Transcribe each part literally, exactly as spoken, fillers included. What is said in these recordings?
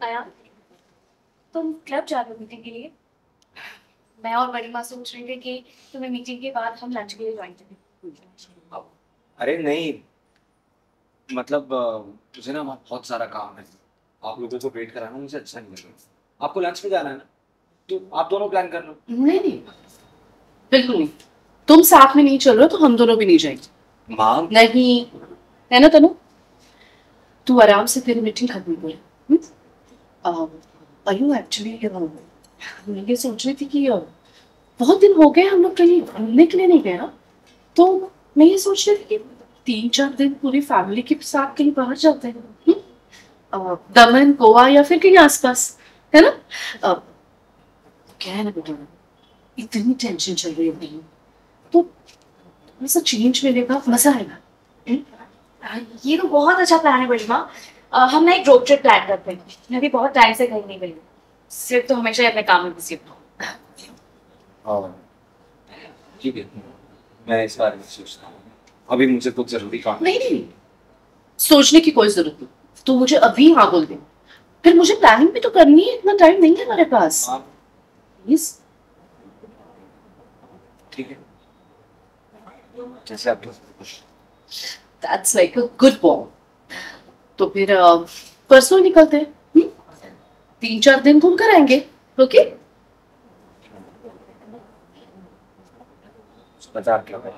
आया, तुम क्लब जा रहे हो मीटिंग के लिए? मैं और बड़ी माँ सोच रहे थे कि तुम्हें मीटिंग के बाद हम लंच के लिए ज्वाइन करें। अरे नहीं, मतलब अ, मुझे ना वहाँ बहुत सारा काम है। आप लोगों को वेट कराना मुझे अच्छा नहीं लग रहा। आपको लंच पे जाना है ना, तो आप दोनों प्लान कर लो। नहीं नहीं, बिल्कुल नहीं। तुम साथ में नहीं चल रहे हो तो हम दोनों भी नहीं जाएंगे। माँ, नहीं है ना तनु? तू आराम से तेरी मीटिंग खत्म कर। अयू एक्चुअली मैं ये सोच रही थी कि अ, बहुत दिन हो गए हम लोग कहीं घूमने के लिए नहीं गए ना, तो मैं ये सोच रही थी कि तीन चार दिन पूरी फैमिली के साथ कहीं बाहर जाते हैं। हम्म? अ, दमन, गोवा या फिर कहीं आसपास, है ना? अ, क्या है ना बेटा, इतनी टेंशन चल रही है कहीं, तो थोड़ा सा चेंज मिलेगा, मजा आएगा। हम्म? हाँ, ये तो बहुत अच्छा प्लान है बड़ी माँ। अ, हम ना एक रोड ट्रिप प्लान करते हैं। मैं भी बहुत टाइम से कहीं नहीं गई हूँ। सिर्फ तो हमेशा ही अपने काम में बिजी हूँ। हाँ ठीक है, मैं इस बारे में सोचता हूँ। अभी मुझे कुछ जरूरी काम है। नहीं नहीं, सोचने की कोई जरूरत नहीं, तू मुझे अभी हाँ बोल दे, फिर मुझे प्लानिंग भी तो करनी है, इतना टाइम नहीं है हमारे पास। हाँ प्लीज। ठीक है, जैसे आप that's like a good boy. तो फिर अ, परसों निकलते हैं। हम्म? तीन चार दिन घूम कर आएंगे। ओके? बता क्या भाई।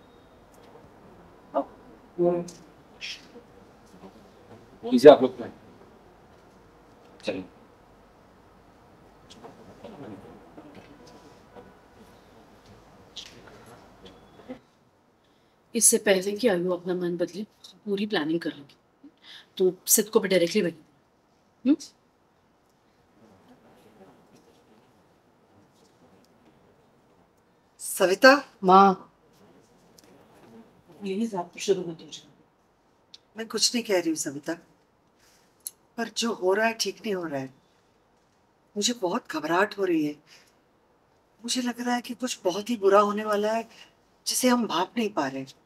कीजिए आप लोग प्लान। चलिए। इससे पहले कि आयु अपना मन बदले, पूरी प्लानिंग कर लेंगे। तो सिद्ध को भी डायरेक्टली बनी। सविता, माँ प्लीज आप शुरू कर दीजिए। मैं कुछ नहीं कह रही हूँ सविता, पर जो हो रहा है ठीक नहीं हो रहा है। मुझे बहुत घबराहट हो रही है। मुझे लग रहा है कि कुछ बहुत ही बुरा होने वाला है जिसे हम भाप नहीं पा रहे।